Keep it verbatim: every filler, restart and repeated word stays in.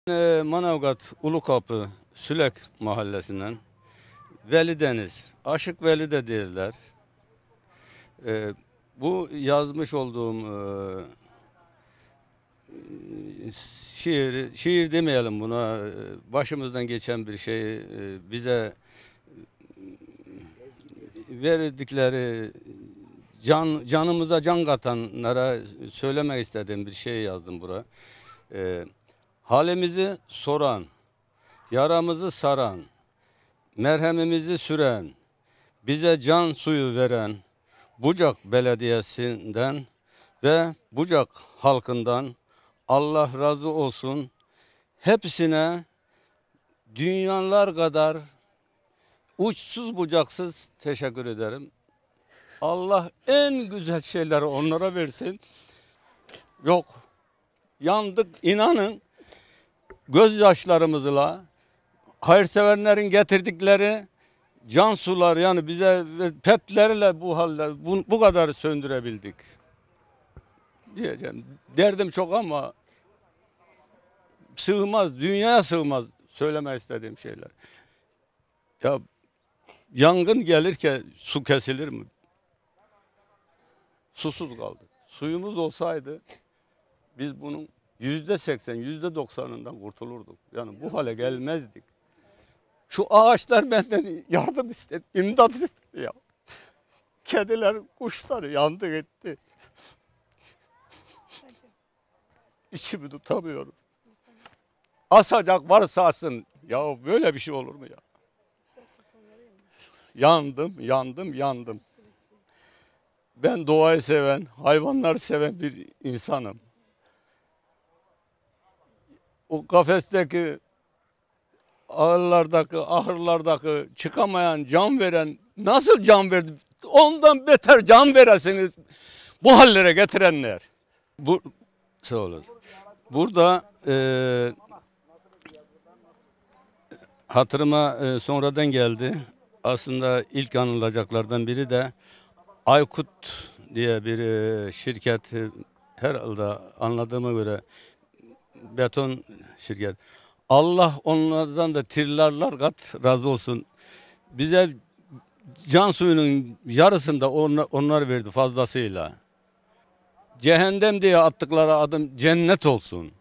Ee, Manavgat Ulukapı Sülek mahallesinden Veli Deniz, Aşık Veli de derler. Ee, bu yazmış olduğum e, şiir, şiir demeyelim buna, başımızdan geçen bir şey, e, bize verdikleri can canımıza can katanlara söylemek istediğim bir şey yazdım buraya. Ee, halimizi soran, yaramızı saran, merhemimizi süren, bize can suyu veren Bucak Belediyesi'nden ve Bucak halkından Allah razı olsun. Hepsine dünyalar kadar uçsuz bucaksız teşekkür ederim. Allah en güzel şeyleri onlara versin. Yok, yandık, inanın, gözyaşlarımızla, hayırseverlerin getirdikleri can sular, yani bize petlerle bu haller bu, bu kadar söndürebildik diyeceğim. Derdim çok ama sığmaz, dünyaya sığmaz söylemek istediğim şeyler. Ya yangın gelirken su kesilir mi? Susuz kaldık. Suyumuz olsaydı biz bunun yüzde seksen, yüzde doksanından kurtulurduk. Yani bu hale gelmezdik. Şu ağaçlar benden yardım istedi, imdat istedi ya. Kediler, kuşlar yandı gitti. İçimi tutamıyorum. Asacak varsa asın. Ya böyle bir şey olur mu ya? Yandım, yandım, yandım. Ben doğayı seven, hayvanları seven bir insanım. O kafesteki, ağırlardaki, ahırlardaki çıkamayan, can veren, nasıl can verdi? Ondan beter can veresiniz bu hallere getirenler. Bu, sağ olun. Burada e, hatırıma e, sonradan geldi. Aslında ilk anılacaklardan biri de Aykut diye bir e, şirket, e, herhalde anladığıma göre beton şirket. Allah onlardan da trillerler kat razı olsun. Bize can suyunun yarısını da onlar, onlar verdi fazlasıyla. Cehennem diye attıkları adım cennet olsun.